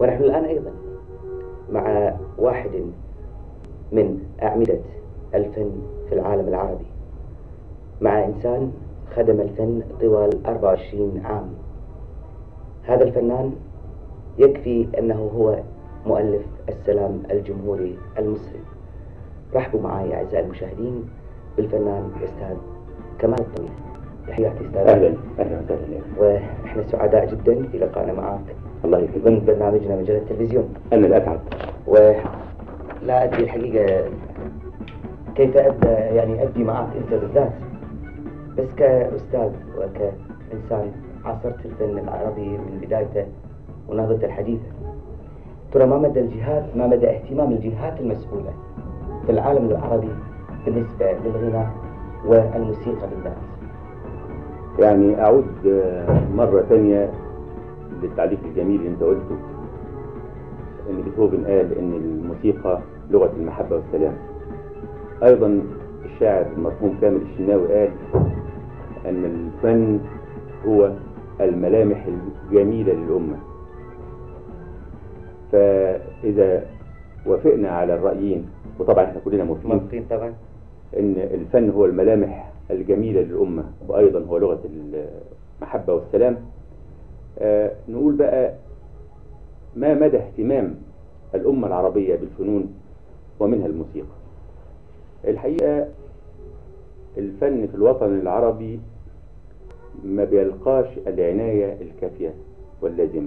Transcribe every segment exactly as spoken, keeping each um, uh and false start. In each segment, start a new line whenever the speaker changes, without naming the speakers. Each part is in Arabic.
ونحن الآن أيضا مع واحد من أعمدة الفن في العالم العربي، مع إنسان خدم الفن طوال أربعة وعشرين عام. هذا الفنان يكفي أنه هو مؤلف السلام الجمهوري المصري. رحبوا معي أعزائي المشاهدين بالفنان الأستاذ كمال الطويل. تحياتي أستاذ.
أهلا أهلا وسهلا.
وإحنا سعداء جدا في لقائنا معك.
الله يخليك.
ضمن برنامجنا مجلة التلفزيون.
أنا الأسعد.
ولا أدري الحقيقة كيف أبدأ، يعني أبدي معك أنت بالذات، بس كأستاذ وكإنسان عاصرت الفن العربي من بدايته ونهضته الحديثة. ترى ما مدى الجهات ما مدى اهتمام الجهات المسؤولة في العالم العربي بالنسبة للغناء والموسيقى بالذات؟
يعني أعود مرة ثانية للتعليق الجميل اللي أنت قلته، إن بيتهوفن قال إن الموسيقى لغة المحبة والسلام. أيضا الشاعر المرحوم كامل الشناوي قال أن الفن هو الملامح الجميلة للأمة. فإذا وافقنا على الرأيين، وطبعا احنا كلنا موافقين
طبعا،
ان الفن هو الملامح الجميلة للأمة وأيضا هو لغة المحبة والسلام، آه نقول بقى ما مدى اهتمام الأمة العربية بالفنون ومنها الموسيقى. الحقيقة الفن في الوطن العربي ما بيلقاش العناية الكافية واللازمة.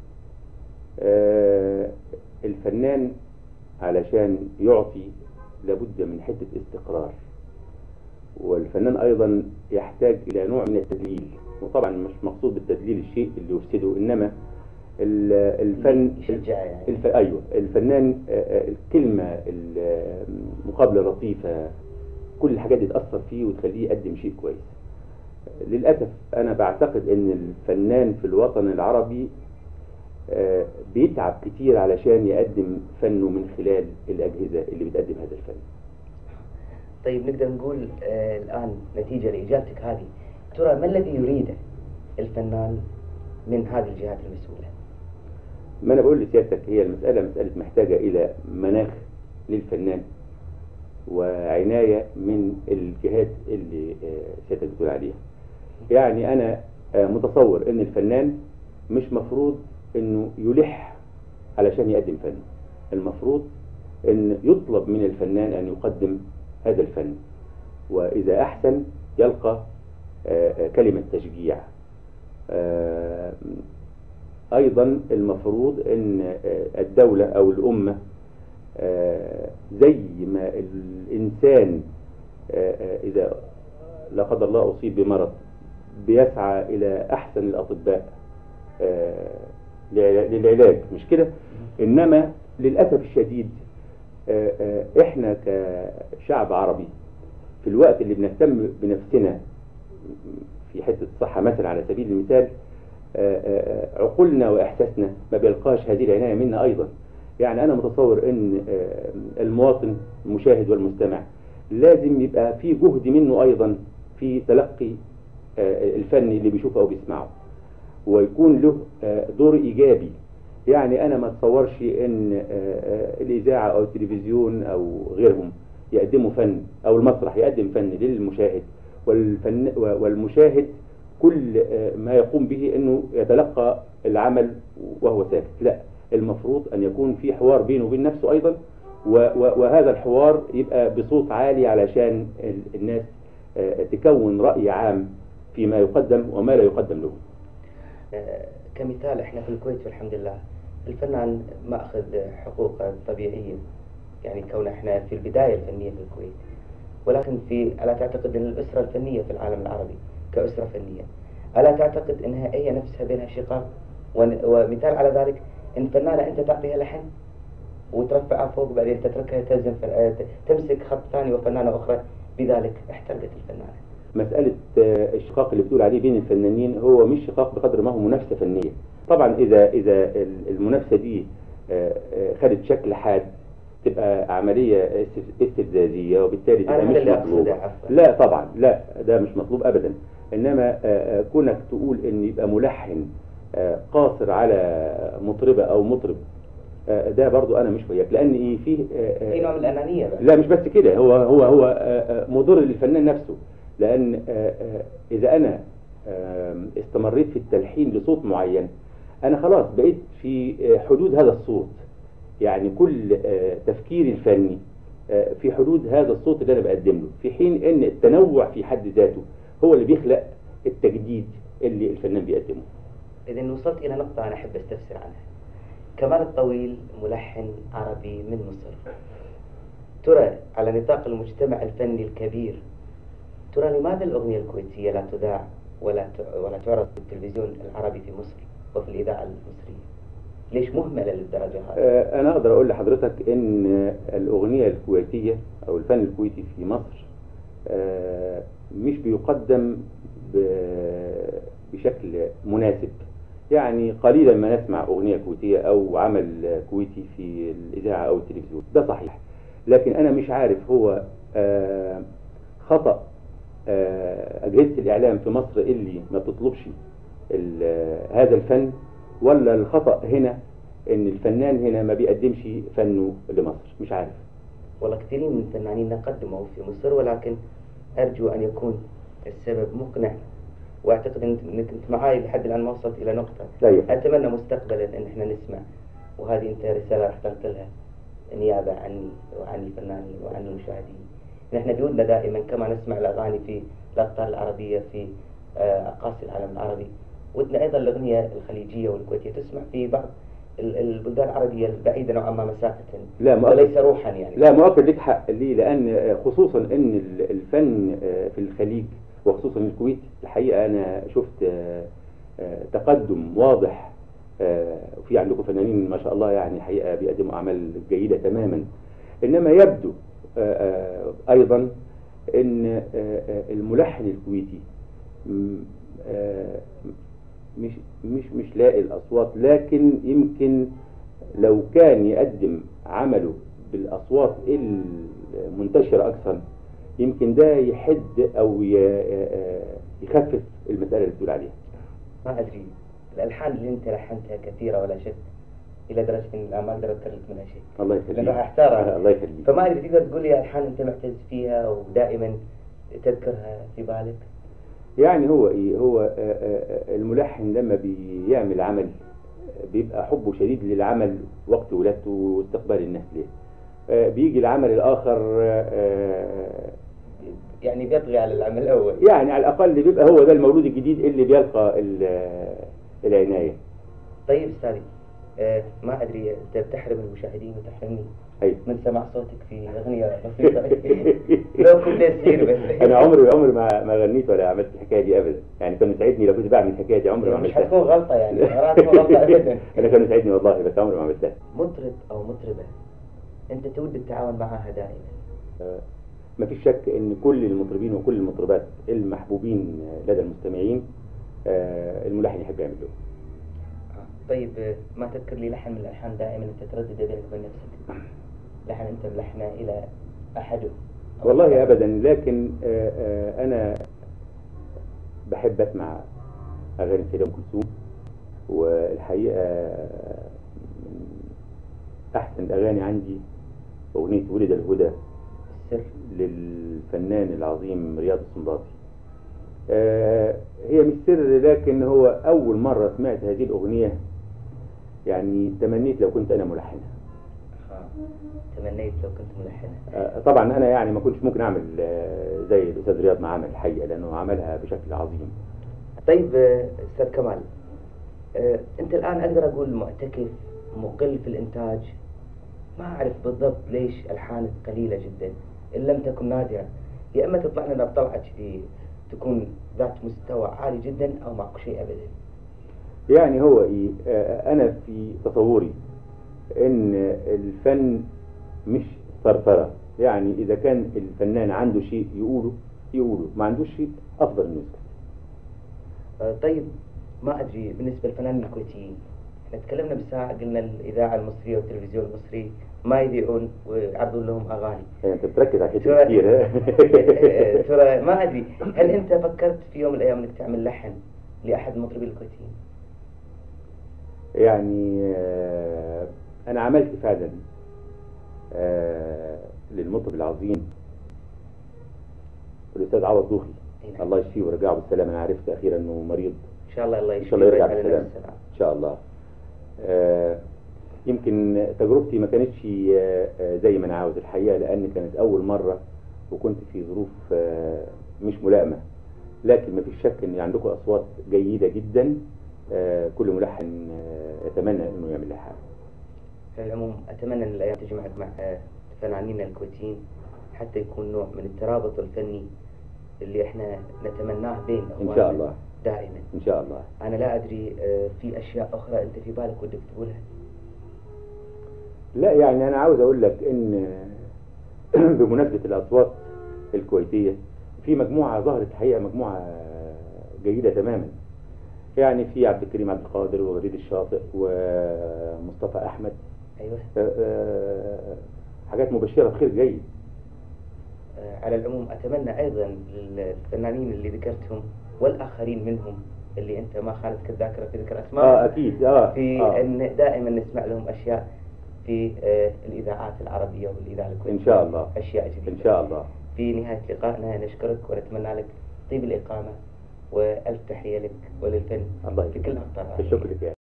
آه الفنان علشان يعطي لابد من حتة استقرار، والفنان أيضا يحتاج إلى نوع من التدليل، وطبعا مش مقصود بالتدليل الشيء اللي يفسده، إنما الفن
يشجع يعني.
الف... أيوة الفنان الكلمة المقابلة لطيفة، كل الحاجات دي تأثر فيه وتخليه يقدم شيء كويس. للأسف أنا بعتقد إن الفنان في الوطن العربي بيتعب كتير علشان يقدم فنه من خلال الأجهزة اللي بتقدم هذا الفن.
طيب نقدر نقول آه الآن نتيجة لإجابتك هذه، ترى ما الذي يريده الفنان من هذه الجهات المسؤولة؟
ما أنا بقول لسيادتك، هي المسألة مسألة محتاجة إلى مناخ للفنان وعناية من الجهات اللي آه سيادتك بتقول عليها. يعني أنا آه متصور إن الفنان مش مفروض انه يلح علشان يقدم فن، المفروض ان يطلب من الفنان ان يقدم هذا الفن، واذا احسن يلقى كلمة تشجيع. ايضا المفروض ان الدولة او الامة زي ما الانسان اذا لا قدر الله اصيب بمرض بيسعى الى احسن الاطباء للعلاج، مش كده؟ انما للاسف الشديد احنا كشعب عربي في الوقت اللي بنهتم بنفسنا في حته الصحه مثلا على سبيل المثال، عقولنا واحساسنا ما بيلقاش هذه العنايه منا ايضا. يعني انا متصور ان المواطن المشاهد والمستمع لازم يبقى في جهد منه ايضا في تلقي الفن اللي بيشوفه او بيسمعه، ويكون له دور إيجابي. يعني أنا ما أتصورش إن الإذاعة أو التلفزيون أو غيرهم يقدموا فن، أو المسرح يقدم فن للمشاهد، والفن والمشاهد كل ما يقوم به إنه يتلقى العمل وهو ساكت. لا، المفروض أن يكون في حوار بينه وبين نفسه أيضا، وهذا الحوار يبقى بصوت عالي علشان الناس تكون رأي عام فيما يقدم وما لا يقدم له.
كمثال احنا في الكويت والحمد لله الفنان ماخذ حقوقه الطبيعيه، يعني كون احنا في البدايه الفنيه في الكويت، ولكن في الا تعتقد ان الاسره الفنيه في العالم العربي كاسره فنيه الا تعتقد انها هي نفسها بينها شقاق؟ ومثال على ذلك ان فنانه انت تعطيها لحن وترفعها فوق بعدين تتركها تلزم تمسك خط ثاني وفنانه اخرى، بذلك احترقت الفنانه.
مسألة الشقاق اللي بتقول عليه بين الفنانين هو مش شقاق بقدر ما هو منافسة فنية. طبعا إذا إذا المنافسة دي خدت شكل حاد تبقى عملية استفزازية، وبالتالي تبقى مش مطلوبة. لا طبعا، لا ده مش مطلوب أبدا. إنما كونك تقول إن يبقى ملحن آه، قاصر على مطربة او مطرب، آه، ده برضو انا مش وياك، لان ايه فيه آه،
في نوع من الانانيه بقى.
لا مش بس كده، هو هو هو آه، آه، مضر للفنان نفسه، لان آه، آه، اذا انا آه، استمريت في التلحين لصوت معين، انا خلاص بقيت في آه، حدود هذا الصوت، يعني كل آه، تفكيري الفني آه، في حدود هذا الصوت اللي انا بقدم له، في حين ان التنوع في حد ذاته هو اللي بيخلق التجديد اللي الفنان بيقدمه.
اذا وصلت الى نقطه انا احب استفسر عنها. كمال الطويل ملحن عربي من مصر، ترى على نطاق المجتمع الفني الكبير، ترى لماذا الأغنية الكويتية لا تذاع ولا ولا تعرض في التلفزيون العربي في مصر وفي الإذاعة المصرية؟ ليش مهملة للدرجة هذه؟
آه، أنا أقدر أقول لحضرتك إن الأغنية الكويتية أو الفن الكويتي في مصر آه، مش بيقدم بشكل مناسب، يعني قليلا ما نسمع أغنية كويتية أو عمل كويتي في الإذاعة أو التلفزيون، ده صحيح، لكن أنا مش عارف هو آه، خطأ آه، أجهزة الإعلام في مصر اللي ما بتطلبش هذا الفن، ولا الخطأ هنا إن الفنان هنا ما بيقدمش فنه لمصر، مش عارف.
والله كثيرين من الفنانين قدموا في مصر، ولكن أرجو أن يكون السبب مقنع، واعتقد انك انت معاي لحد الان ما وصلت الى نقطه.
أيوة.
اتمنى مستقبلا ان احنا نسمع، وهذه انت رساله راح تنقلها نيابه عني وعن الفنانين وعن المشاهدين. نحن بودنا دائما كما نسمع الاغاني في الاقطار العربيه في اقاصي العالم العربي، ودنا ايضا الاغنيه الخليجيه والكويتيه تسمع في بعض البلدان العربية البعيدة نوعا ما مسافة،
لا
وليس روحا يعني.
لا مؤكد لك حق، ليه؟ لأن خصوصا أن الفن في الخليج وخصوصا الكويت الحقيقة أنا شفت تقدم واضح، وفي عندكم فنانين ما شاء الله يعني حقيقة بيقدموا أعمال جيدة تماما، إنما يبدو أيضا أن الملحن الكويتي مش مش مش لاقي الأصوات، لكن يمكن لو كان يقدم عمله بالأصوات المنتشرة أكثر يمكن ده يحد أو يخفف المسألة اللي بتقول عليها.
ما أدري، الألحان اللي أنت لحنتها كثيرة ولا شك، إلى درجة إن الآن ما أقدر أذكر لك منها شيء.
الله يخليك.
لأنه راح أحتار.
الله يخليك.
فما أدري تقدر تقول لي ألحان أنت معتز فيها ودائما تذكرها في بالك؟
يعني هو إيه؟ هو الملحن لما بيعمل عمل بيبقى حبه شديد للعمل وقت ولادته واستقبال الناس ليه. بيجي العمل الآخر
يعني بيطغي على العمل الأول،
يعني على الأقل بيبقى هو ده المولود الجديد اللي بيلقى العناية.
طيب أستاذي، ما أدري أنت بتحرم المشاهدين وتحرمني
أي.
من سماع صوتك في أغنية بسيطة لو كنت صغير بس.
أنا عمري عمري ما ما غنيت ولا عملت الحكاية دي أبدا، يعني كان يسعدني لو كنت بعمل الحكاية دي، عمري ما عملتها.
مش هتكون غلطة يعني، ما تكون غلطة أبدا.
أنا كان يسعدني والله بس عمري ما عملتها.
مطرب أو مطربة أنت تود التعاون معها دائما؟
آه ما فيش شك إن كل المطربين وكل المطربات المحبوبين لدى المستمعين آه الملحن يحب يعمل له.
طيب ما تذكر لي لحن من الألحان دائما أنت تردد بينك وبين نفسك، لحن أنت ملحنه إلى أحده؟
والله أبدا، لكن آآ آآ أنا بحب أسمع أغاني سيدة أم كلثوم، والحقيقة أحسن الأغاني عندي أغنية ولد الهدى
السر
للفنان العظيم رياض السنباطي. هي مش سر، لكن هو أول مرة سمعت هذه الأغنية يعني تمنيت لو كنت أنا ملحنها.
تمنيت لو كنت ملحنها.
طبعا أنا يعني ما كنتش ممكن أعمل زي الأستاذ رياض ما عمل الحقيقة، لأنه عملها بشكل عظيم.
طيب أستاذ كمال، أنت الآن أقدر أقول معتكف مقل في الإنتاج، ما أعرف بالضبط ليش ألحانك قليلة جدا إن لم تكن نادرة، يا إما تطلع لنا بطلعة كذي تكون ذات مستوى عالي جدا أو معك شيء أبدا.
يعني هو إيه، أنا في تصوري إن الفن مش ثرثرة، يعني إذا كان الفنان عنده شيء يقوله يقوله، ما عندوش شيء أفضل إنه يسكت.
طيب ما أدري بالنسبة للفنانين الكويتيين، احنا تكلمنا بساعة قلنا الإذاعة المصرية والتلفزيون المصري ما يذيعون ويعرضون لهم أغاني.
يعني أنت بتركز على حتة كثير.
ترى ما أدري، هل أنت فكرت في يوم من الأيام إنك تعمل لحن لأحد المطربين الكويتيين؟
يعني آه، انا عملت فعلا آه، للمطرب العظيم الاستاذ عوض دوخي،
نعم.
الله يشفيه ويرجعه بالسلامه. انا عرفت اخيرا انه مريض،
ان شاء الله الله
ان
يشفيه
شاء الله يرجع
ويجعلنا
بالسلامه
بالسلامة.
ان شاء الله. آه، يمكن تجربتي ما كانتش آه، آه، زي ما انا عاوز الحقيقه، لان كانت اول مره وكنت في ظروف آه، مش ملائمه، لكن ما فيش شك ان عندكم اصوات جيده جدا. آه، كل ملحن آه، يتمنى انه يعمل لها حاجه.
في العموم أتمنى أن الأيام تجمعك مع فنانين الكويتيين حتى يكون نوع من الترابط الفني اللي احنا نتمناه بين
ان
أخواننا
شاء الله
دائما.
ان شاء الله.
أنا لا أدري آه، في أشياء أخرى أنت في بالك ودك تقولها؟
لا يعني انا عاوز اقول لك ان بمناسبه الاصوات الكويتيه، في مجموعه ظهرت الحقيقه، مجموعه جيده تماما. يعني في عبد الكريم عبد القادر وغريد الشاطئ ومصطفى احمد.
أيوه.
آه، آه، حاجات مبشره بخير جيد.
آه، على العموم أتمنى أيضا للفنانين اللي ذكرتهم والآخرين منهم اللي أنت ما خانتك الذاكرة في ذكر أسماء
اه اكيد اه
في
آه.
أن دائما نسمع لهم أشياء في آه، الإذاعات العربية والإذاعة الكويتية.
ان شاء الله
أشياء جديدة
ان شاء الله.
في نهاية لقائنا نشكرك ونتمنى لك طيب الإقامة وألف تحية لك وللفن
الله
في كل
يكرمك.
أقطار
الشكر لك.